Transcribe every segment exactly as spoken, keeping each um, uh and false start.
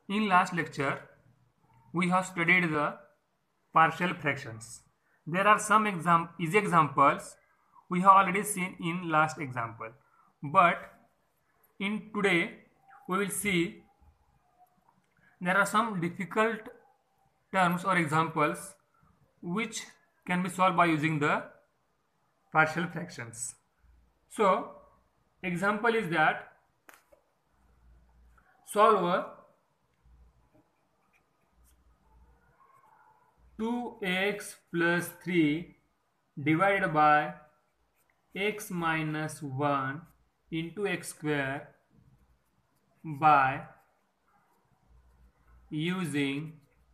In last lecture, we have studied the partial fractions. There are some exam easy examples we have already seen in last example, but in today we will see there are some difficult terms or examples which can be solved by using the partial fractions. So, example is that solve a two x plus three divided by x minus one into x square by using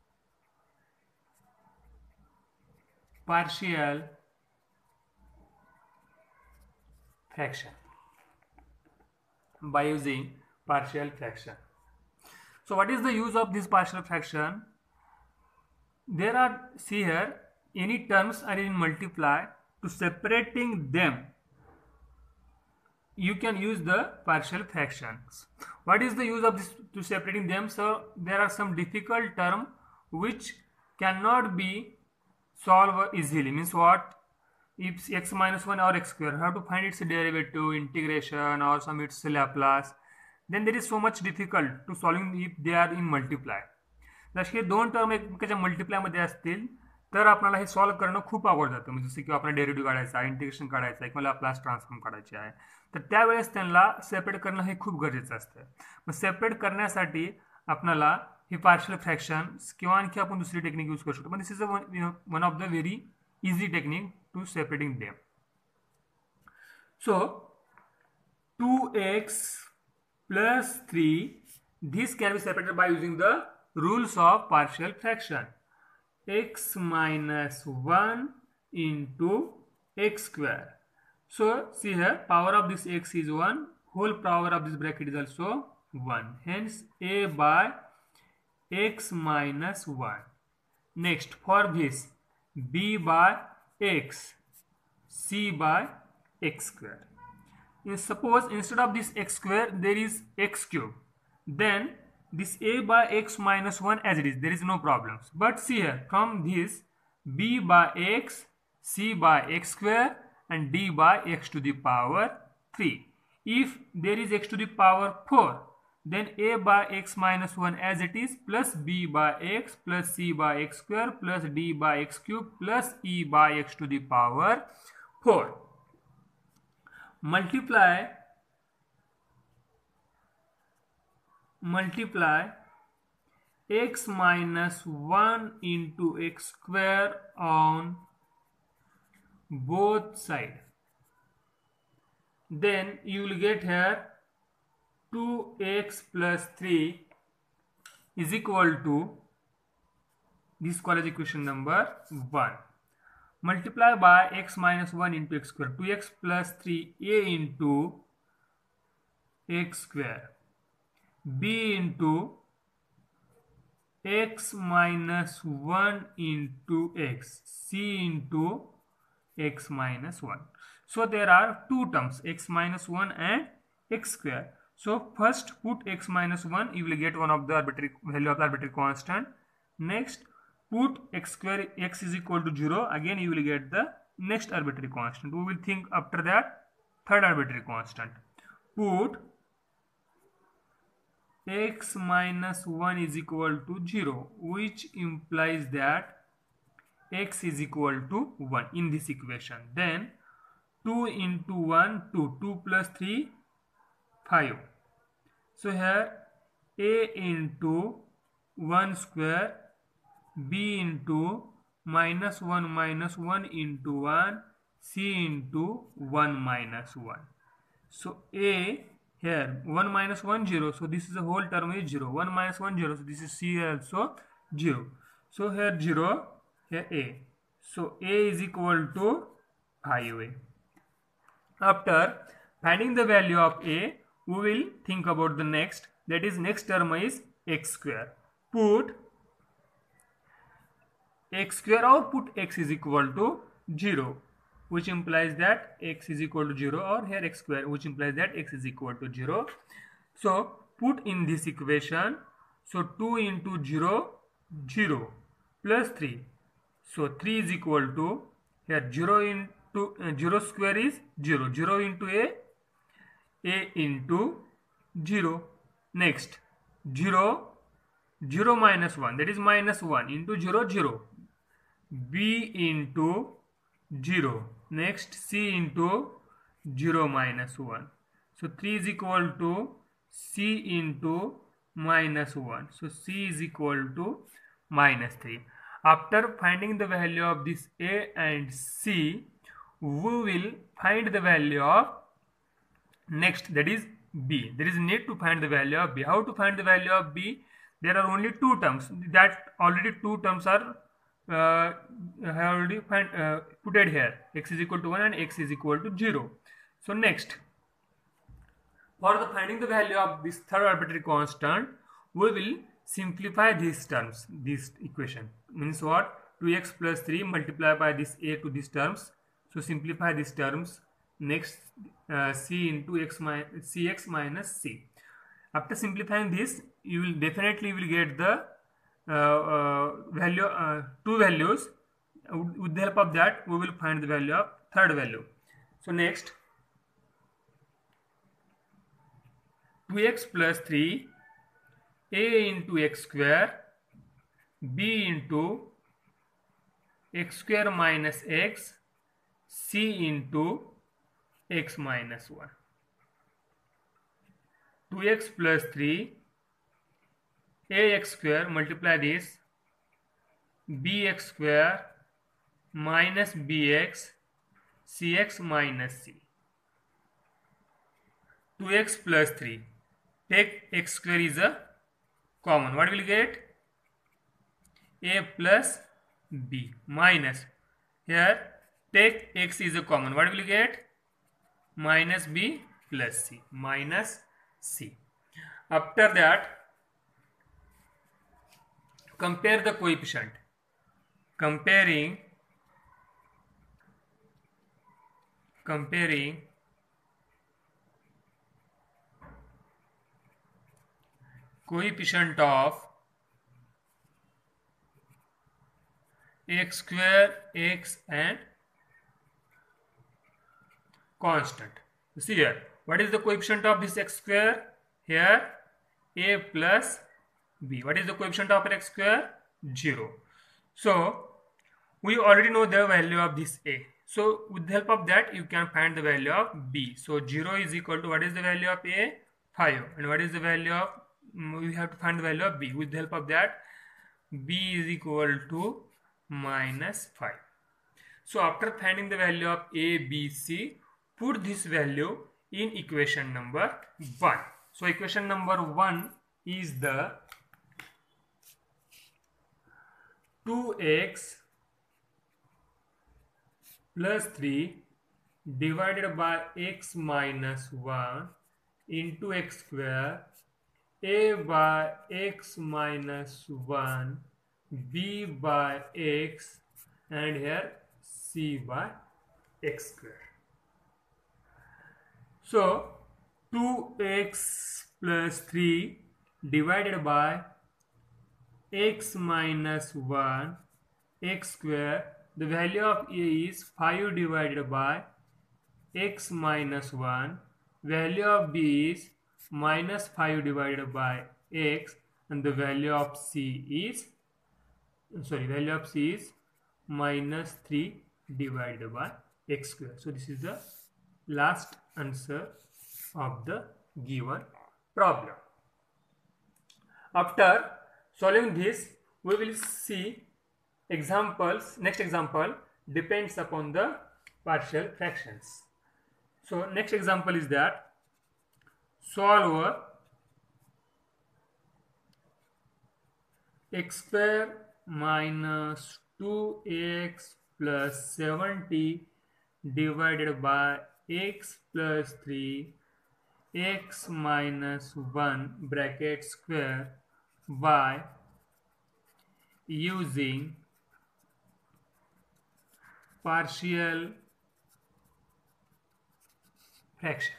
partial fraction by using partial fraction. So what is the use of this partial fraction? There are, see here, any terms are in multiply, to separating them you can use the partial fractions. What is the use of this to separating them? So there are some difficult term which cannot be solved easily. Means what? If x minus one or x square, have to find its derivative, integration or some its Laplace, then there is so much difficult to solving if they are in multiply. जसे दोन term एकमेकाच्या मल्टिप्लायमध्ये असतील तर आपल्याला हे solve करणं खूप अवघड जातं. म्हणजे जसं की आपल्याला डेरिव्हेटिव्ह काढायचा आहे, इंटिग्रेशन काढायचं आहे किंवा लॅप्लास ट्रान्सफॉर्म काढायचे आहे, तर त्यावेळेस त्यांना सेपरेट करणं हे खूप गरजेचं असतं. मग सेपरेट करण्यासाठी आपल्याला ही पार्शियल फ्रॅक्शन्स किंवा आणखी आपण दुसरी टेक्निक यूज करू शकतो. पण this is one of the very easy technique to separating them. So two x plus three, this can be separated by using the rules of partial fraction. X minus one into x square. So see here, power of this x is one, whole power of this bracket is also one. Hence a by x minus one. Next, for this, b by x, c by x square. In, suppose instead of this x square there is x cube, then this a by x minus one as it is, there is no problems. But see here, from this b by x, c by x square and d by x to the power three. If there is x to the power four, then a by x minus one as it is, plus b by x plus c by x square plus d by x cube plus e by x to the power four. Multiply multiply x minus one into x square on both sides, then you will get here two x plus three is equal to, this college equation number one. Multiply by x minus one into x square, two x plus three a into x square, b into x minus one into x, c into x minus one. So there are two terms, x minus one and x square. So first put x minus one, you will get one of the arbitrary value of the arbitrary constant. Next put x square, x is equal to zero, again you will get the next arbitrary constant. We will think after that third arbitrary constant. Put x minus one is equal to zero, which implies that x is equal to one in this equation. Then two into one, two, two plus three, five. So here a into one square, b into minus one minus one into one, c into one minus one. So a here one minus one, zero, so this is a whole term is zero. one minus one, zero, so this is c also zero. So here zero, here a. So a is equal to five. After finding the value of a, we will think about the next, that is next term is x square. Put x square or put x is equal to zero, which implies that x is equal to zero, or here x square, which implies that x is equal to zero. So put in this equation So two into zero, zero plus three. So three is equal to, here zero into uh, zero square is zero. zero into a, a into zero. Next zero, zero minus one, that is minus one into zero, zero. B into zero. Next C into zero minus one. So three is equal to C into minus one. So C is equal to minus three. After finding the value of this A and C, we will find the value of next, that is B. There is need to find the value of B. How to find the value of B? There are only two terms. That already two terms are uh, have already find, uh, put it here. X is equal to one and X is equal to zero. So next, for the finding the value of this third arbitrary constant, we will simplify these terms. This equation means what? two x plus three multiplied by this A to these terms. So simplify these terms. Next, uh, C into x minus cx minus c. After simplifying this, you will definitely will get the uh, uh, value, uh, two values. With the help of that, we will find the value of third value. So next, two x plus three, a into x square, b into x square minus x, c into x minus one. two x plus three, ax square, multiply this, bx square minus bx, cx minus c. two x plus three, take x square is a common. What will you get? A plus b minus, here take x is a common. What will you get? Minus b plus c, minus c. After that, compare the coefficient. Comparing comparing coefficient of x square, x and constant. You see here, what is the coefficient of this x square? Here a plus b. What is the coefficient of x square? zero. So we already know the value of this a. So with the help of that, you can find the value of b. So zero is equal to, what is the value of a? five. And what is the value of, we have to find the value of b. With the help of that, b is equal to minus five. So after finding the value of a, b, c, put this value in equation number one. So equation number one is the two x plus three divided by x minus one into x square, a by x minus one, b by x, and here c by x square. So two x plus three divided by x minus one, x square, the value of a is five divided by x minus one, value of b is minus five divided by x, and the value of c is, sorry, value of c is minus three divided by x square. So this is the last answer of the given problem. After solving this, we will see examples. Next example depends upon the partial fractions. So next example is that solve x square minus two x plus seventy divided by x plus three, x minus one bracket square by using partial fraction.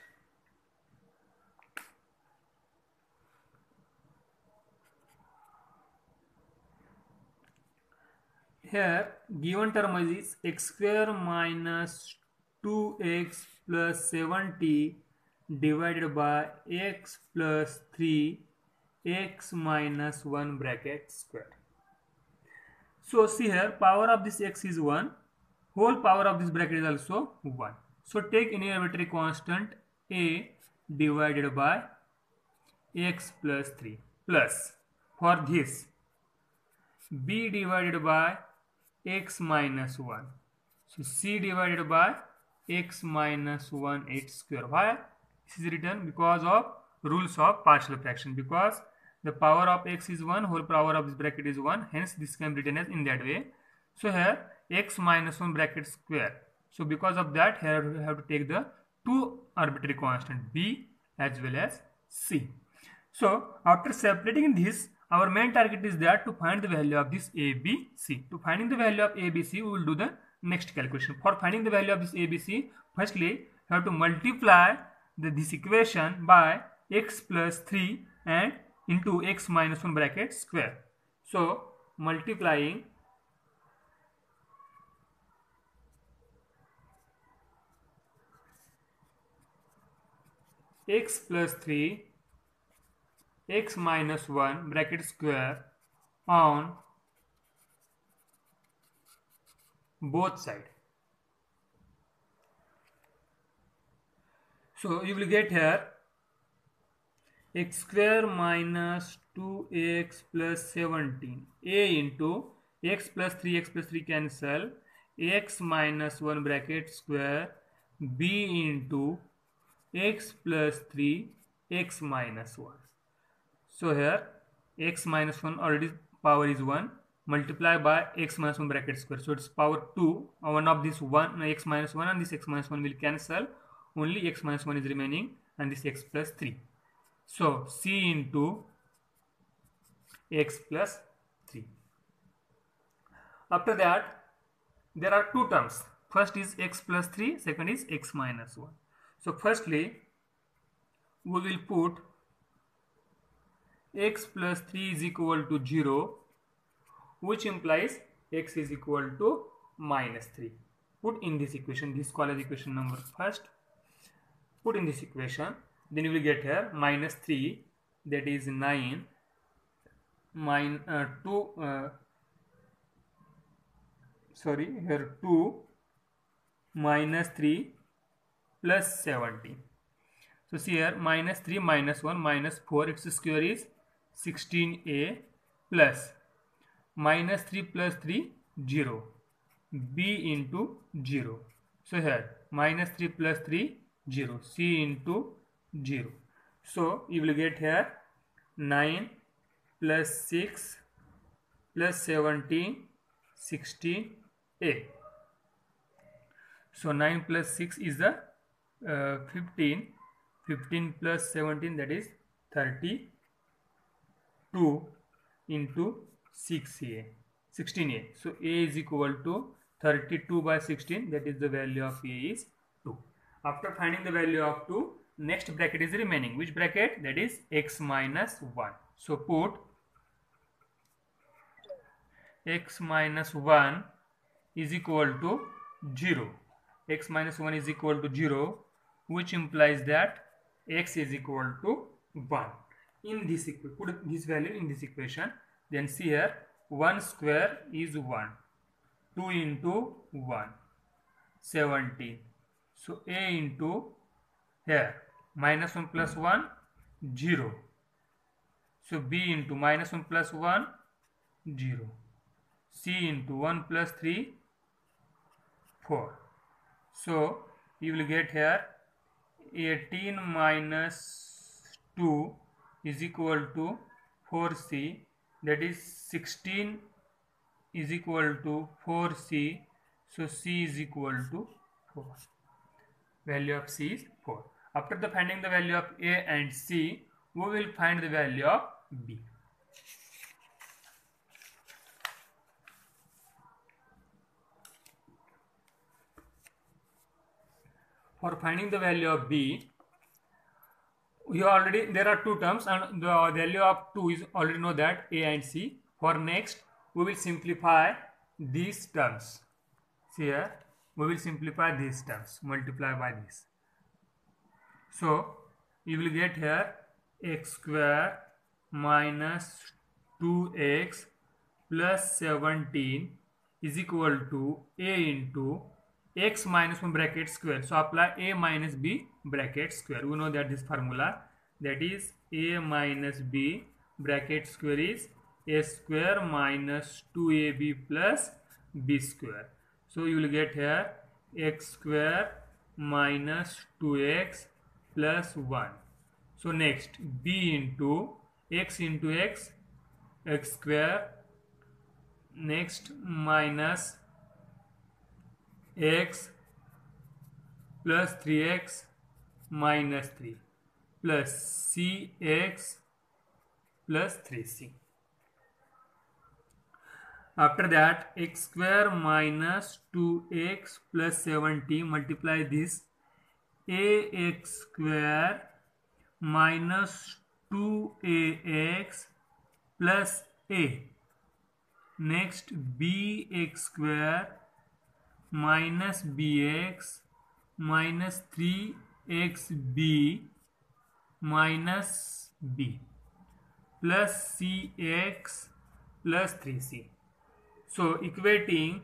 here given term is x square minus two x plus seventy divided by x plus three x minus one bracket square. So see here, power of this x is one, whole power of this bracket is also one. So take any arbitrary constant a divided by x plus three plus, for this b divided by x minus one. So c divided by x minus one x square. Why this is written? Because of rules of partial fraction. Because the power of x is one, whole power of this bracket is one. Hence this can be written as in that way. So here x minus one bracket square. So because of that, here we have to take the two arbitrary constant b as well as c. So after separating this, our main target is that to find the value of this a, b, c. To finding the value of a, b, c, we will do the next calculation. For finding the value of this a, b, c, firstly we have to multiply the, this equation by x plus three and into x minus one bracket square. So multiplying x plus three x minus one bracket square on both sides. So you will get here x square minus two x plus seventeen, a into x plus three, x plus three cancel, x minus one bracket square, b into x plus three, x minus one. So here x minus one already power is one, multiply by x minus one bracket square. So it's power two. One of this one x minus one and this x minus one will cancel. Only x minus one is remaining and this x plus three. So c into x plus three. After that, there are two terms. First is x plus three, second is x minus one. So firstly, we will put x plus three is equal to zero, which implies x is equal to minus three. Put in this equation, this call as equation number first. Put in this equation, then you will get here minus three, that is nine, min, uh, two, uh, sorry, here two minus three plus seventeen. So see here minus three minus one minus four, its square is sixteen a plus minus three plus three, zero, b into zero. So here minus three plus three, zero, c into zero. So you will get here nine plus six plus seventeen, sixteen a. So nine plus six is the uh, fifteen, fifteen plus seventeen, that is thirty-two into six a, sixteen a. So a is equal to thirty-two by sixteen, that is the value of a is two. After finding the value of two, next bracket is remaining. Which bracket? That is x minus one. So put x minus one is equal to zero. X minus one is equal to zero, which implies that x is equal to one. In this equation, put this value in this equation. Then see here, one square is one. two into one, seventeen. So a into here, minus one plus one, zero. So b into minus one plus one, zero. C into one plus three, four. So you will get here eighteen minus two is equal to four c, that is sixteen is equal to four c. So c is equal to four. Value of c is four. After the finding the value of a and c, we will find the value of b. For finding the value of b, we already, there are two terms and the value of two is already know that a and c. For next, we will simplify these terms. See here, we will simplify these terms, multiply by this. So you will get here x square minus two x plus seventeen is equal to a into x minus one bracket square. So apply a minus b bracket square. We know that this formula, that is a minus b bracket square is a square minus two a b plus b square. So you will get here x square minus two x plus one. So next b into x into x, x square, next minus x plus three x minus three plus cx plus three c. After that, x square minus two x plus seventy, multiply this, ax square minus two a x plus a. Next bx square minus bx minus three x b minus b plus cx plus three c. So equating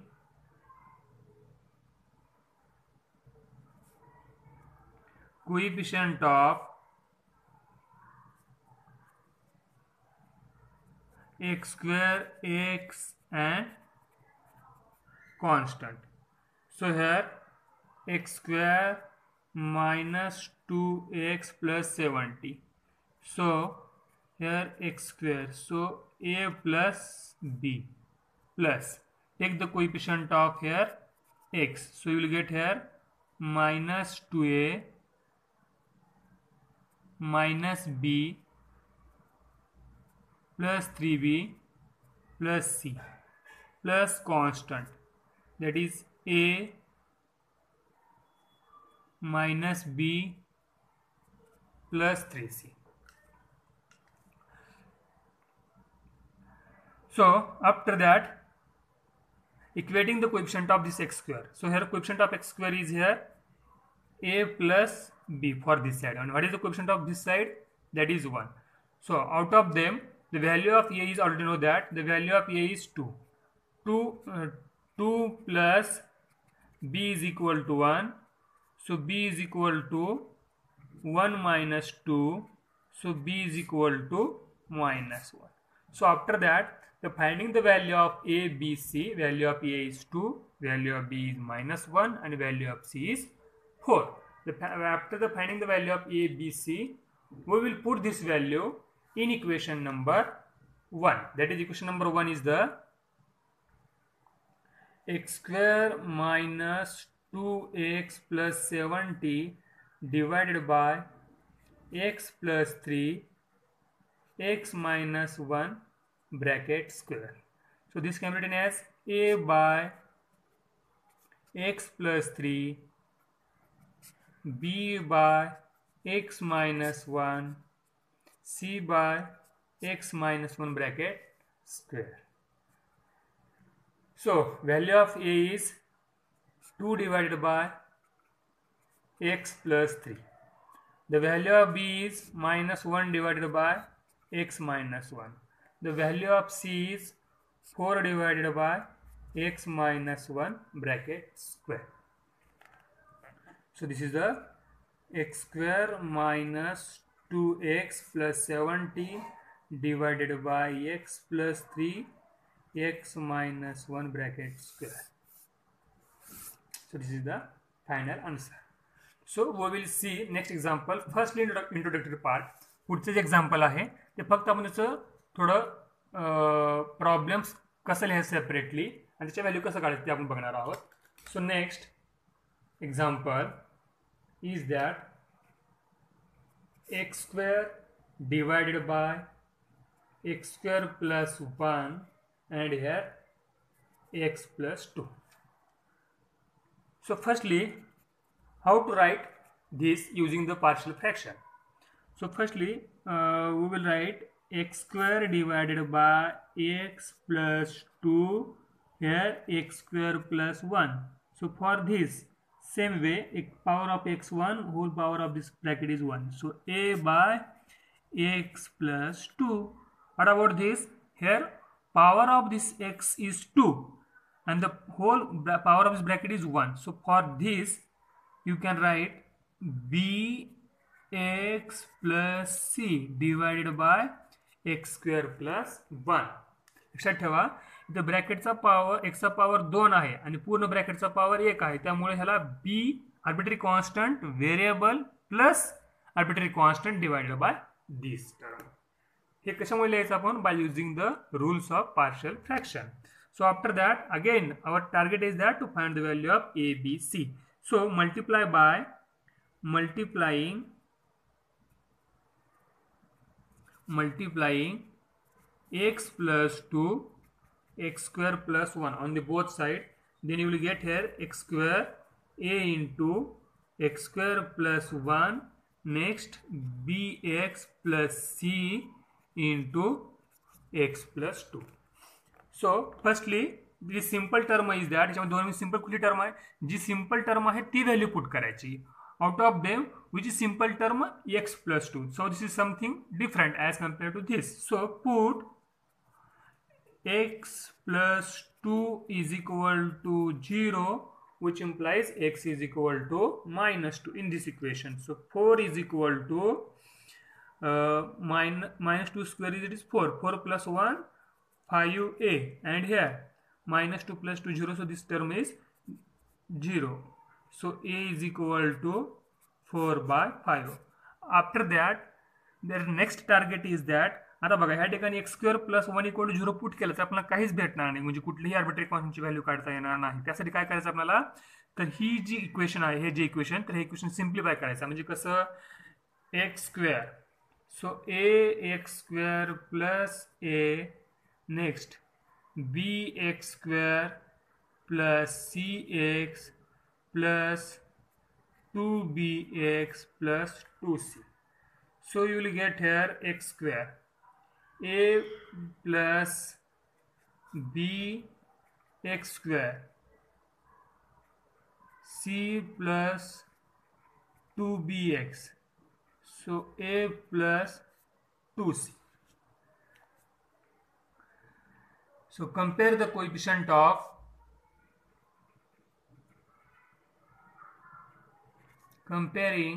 coefficient of x square, x and constant. So here x square minus two x plus seventy. So here x square. So a plus b plus, take the coefficient of here x. So you will get here minus two a minus b plus three b plus c plus constant, that is a minus b plus three c. So after that, equating the coefficient of this x square. So here coefficient of x square is here a plus b for this side, and what is the coefficient of this side? That is one. So out of them, the value of a is, already know that the value of a is two. two, uh, two plus b is equal to one. So b is equal to one minus two. So b is equal to minus one. So after that, the finding the value of a, b, c, value of a is two, value of b is minus one, and value of c is four. The, after the finding the value of a, b, c, we will put this value in equation number one. That is, equation number one is the x square minus two x plus seventy divided by x plus three x minus one bracket square. So this can be written as a by x plus three, b by x minus one, c by x minus one bracket square. So value of a is two divided by x plus three. The value of b is minus one divided by x minus one. The value of c is four divided by x minus one bracket square. So this is the x square minus two x plus seventy divided by x plus three x minus one bracket square. So this is the final answer. So we will see next example. Firstly introductory part. पुढचे जे example आहे ते फक्त आपण त्याचं थोडं problems कसं लिहायचं separately आणि त्याच्या व्हॅल्यू कसं काढायचं ते आपण बघणार आहोत. So next example is that x square divided by x square plus one and here x plus two. So firstly, how to write this using the partial fraction? So firstly, uh, we will write x square divided by x plus two here x square plus one. So for this same way, power of x one, whole power of this bracket is one. So a by x plus two. What about this? Here power of this x is two and the whole power of this bracket is one. So for this you can write b x plus c divided by x square plus one. लक्षात ठेवा इथे ब्रॅकेटचा power x चा power दोन आहे आणि पूर्ण ब्रॅकेटचा power एक आहे, त्यामुळे ह्याला b arbitrary constant variable plus arbitrary constant divided by this term. हे कशामुळे लिहायचं आपण? By using the rules of partial fraction. So after that again our target is that to find the value of a, b, c. So multiply by multiplying multiplying x plus two x square plus one on the both side, then you will get here x square a into x square plus one, next bx plus c into x plus two. So firstly जी simple term is that, याच्यामध्ये दोन simple कुठली term आहे? जी simple term आहे ती value put करायची. Out of them which is simple term x plus two. So this is something different as compare to this. So put x plus two is equal to zero, which implies x is equal to minus two in this equation. So four is equal to uh, min minus two square is it is four. four plus one five a, and here minus two plus two zero, so this term is zero. So a is equal to four by five. After that their next target is that, आता बघा ह्या ठिकाणी x square plus one equal to zero put केलं तर आपल्याला काहीच भेटणार नाही, म्हणजे कुठलीही आर्बिट्ररी कॉन्स्टंटची व्हॅल्यू काढता येणार नाही. त्यासाठी काय करायचं आपल्याला? तर ही जी इक्वेशन आहे, हे जे इक्वेशन, तर हे इक्वेशन सिम्प्लिफाय करायचं. म्हणजे कसं? X square, so a x square plus a, next b x square plus c x plus two b x plus two c. So you will get here x square a plus b x square c plus two b x. So a plus two c. So compare the coefficient of comparing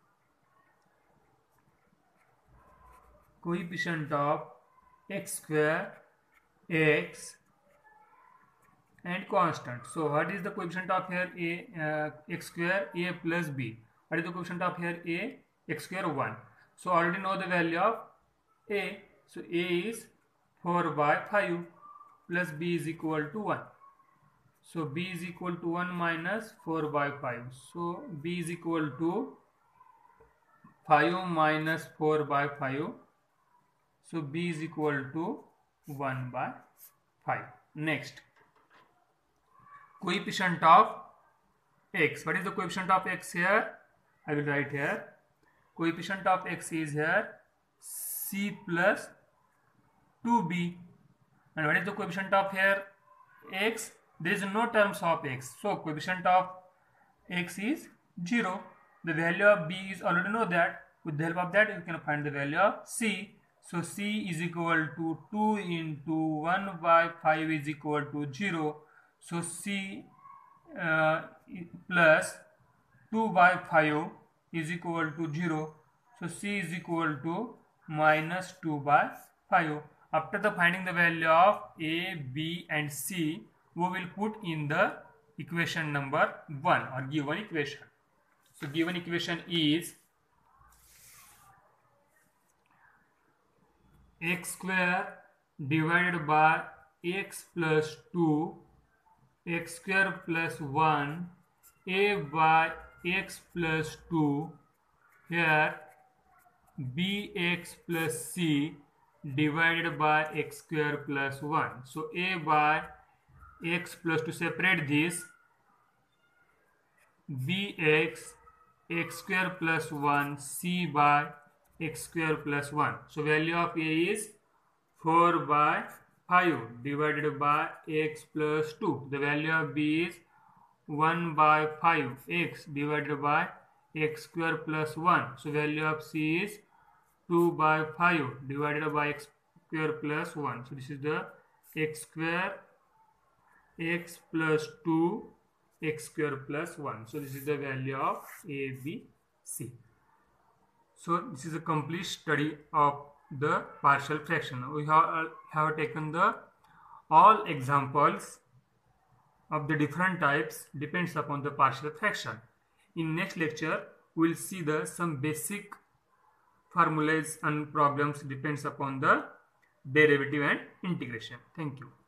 coefficient of x square, x and constant. So what is the coefficient of here? A uh, x square a plus b. What is the coefficient of here? A x square one. So already know the value of a. So a is four by five plus b is equal to one. So b is equal to one minus four by five. So b is equal to five minus four by five. So b is equal to one by five. Next, coefficient of x. What is the coefficient of x here? I will write here. Coefficient of x is here c plus two b. And what is the coefficient of here x? There is no terms of x. So coefficient of x is zero. The value of b is already know that. With the help of that you can find the value of c. So c is equal to two into one by five is equal to zero. So c uh, plus two by five is equal to zero. So c is equal to minus two by five. After the finding the value of a, b and c, we will put in the equation number one or given equation. So given equation is x square divided by x plus two x square plus one a by x plus two, here bx plus c divided by x square plus one. So a by x plus, to separate this, bx x square plus one c by x square plus one. So value of a is four by five divided by x plus two. The value of b is one by five x divided by x square plus one. So value of c is two by five divided by x square plus one. So this is the x square x plus two x square plus one. So this is the value of a, b, c. So this is a complete study of the partial fraction. We have, uh, have taken the all examples of the different types depends upon the partial fraction. In next lecture, we will see the some basic formulas and problems depends upon the derivative and integration. Thank you.